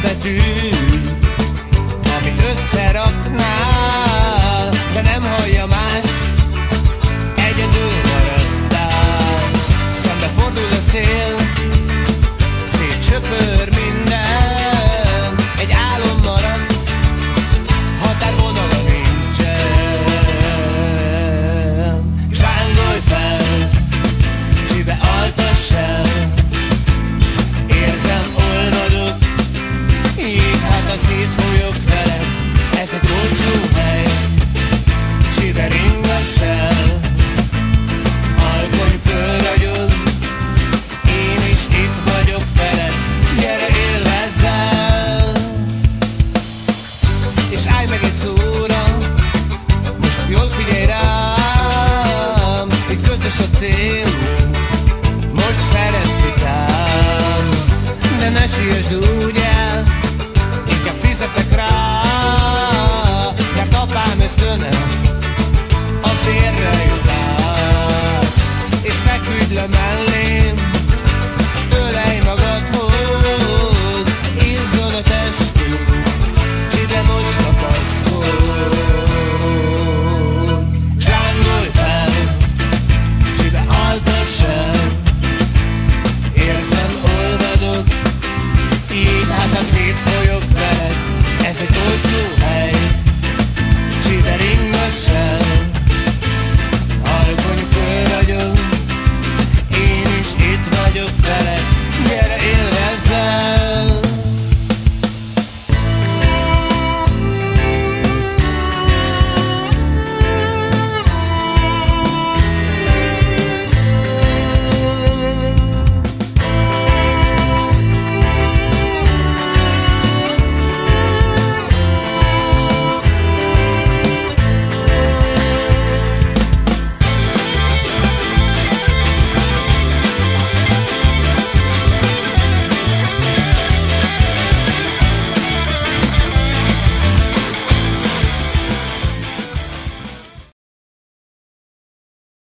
betű, amit összeraknál, de nem hallja más, egyedül maradtál. Szembe fordul a szél, szétsöpör minden, egy álom maradt, határvonala nincsen. És lángolj fel, csibe altass el, érzem olvadok, jéghát szétfolyok veled, ez egy olcsó hely, csibe ringass el, alkony fölragyog, én is itt vagyok veled, gyere élvezzel. És állj meg egy szóra, most jól figyelj rám, itt közös a célunk, most szerezz cicám. De ne siessd úgy el, inkább fizetek rá, mert apám ösztöne a férre jut át. És feküdj le mellém,